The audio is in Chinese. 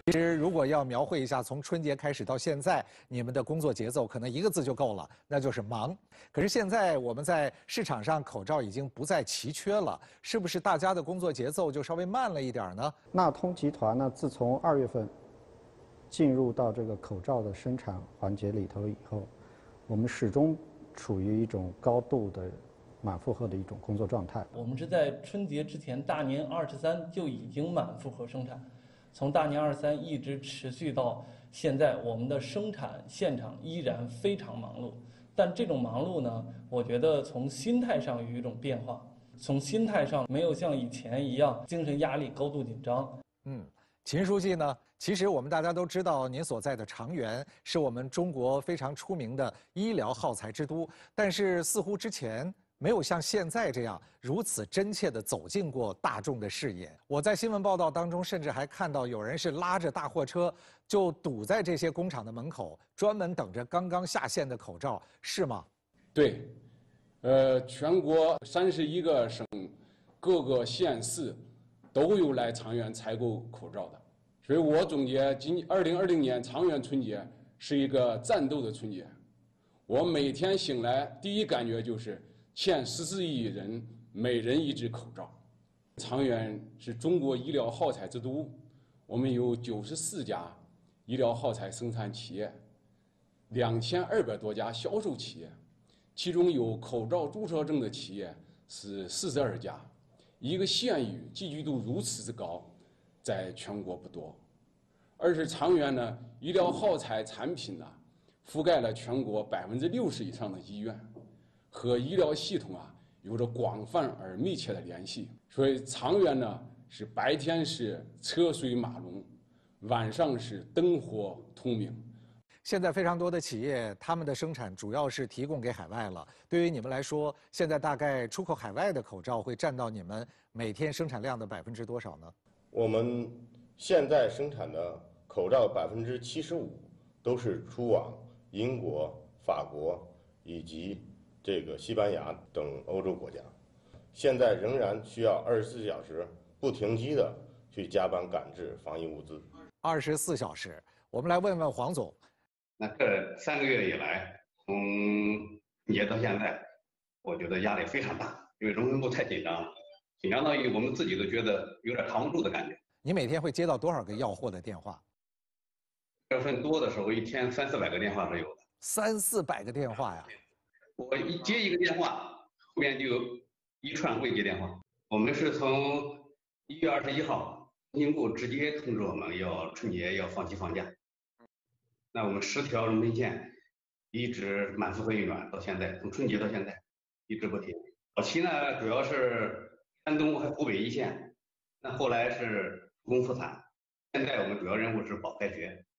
其实，如果要描绘一下从春节开始到现在你们的工作节奏，可能一个字就够了，那就是忙。可是现在我们在市场上口罩已经不再奇缺了，是不是大家的工作节奏就稍微慢了一点呢？ 纳通集团呢，自从2月份进入到这个口罩的生产环节里头以后，我们始终处于一种高度的满负荷的一种工作状态。 我们是在春节之前，大年23就已经满负荷生产。从大年23一直持续到现在，我们的生产现场依然非常忙碌。但这种忙碌呢，我觉得从心态上有一种变化，从心态上没有像以前一样精神压力高度紧张。 秦书记呢？其实我们大家都知道，您所在的长垣是我们中国非常出名的医疗耗材之都，但是似乎之前没有像现在这样如此真切地走进过大众的视野。我在新闻报道当中，甚至还看到有人是拉着大货车就堵在这些工厂的门口，专门等着刚刚下线的口罩，是吗？ 对，全国31个省、各个县市都有来长垣采购口罩的，所以我总结2020年长垣春节是一个战斗的春节。我每天醒来第一感觉就是欠14亿人每人1只口罩。长垣是中国医疗耗材之都，我们有94家医疗耗材生产企业，2200多家销售企业，其中有口罩注册证的企业是42家。一个县域集聚度如此之高，在全国不多。而是长垣呢，医疗耗材产品呢，覆盖了全国60%以上的医院，和医疗系统有着广泛而密切的联系。所以长垣呢，是白天是车水马龙，晚上是灯火通明。 现在非常多的企业，他们的生产主要是提供给海外了。对于你们来说，现在大概出口海外的口罩会占到你们每天生产量的多少呢？ 我们现在生产的口罩75%都是出往英国、法国以及这个西班牙等欧洲国家，现在仍然需要24小时不停机的去加班赶制防疫物资。 24小时，我们来问问黄总。 那这3个月以来，从春节到现在，我觉得压力非常大，因为人员部太紧张了，紧张到我们自己都觉得有点扛不住的感觉。 你每天会接到多少个要货的电话？ 月份多的时候，一天300-400个电话是有的。 300-400个电话呀！ 我一接一个电话，后面就有一串未接电话。我们是从1月21号，工信部直接通知我们春节要放假。那我们10条人民线一直满负荷运转到现在，从春节到现在一直不停。早期呢，主要是山东和湖北一线，那后来是复工复产，现在我们主要任务是保开学。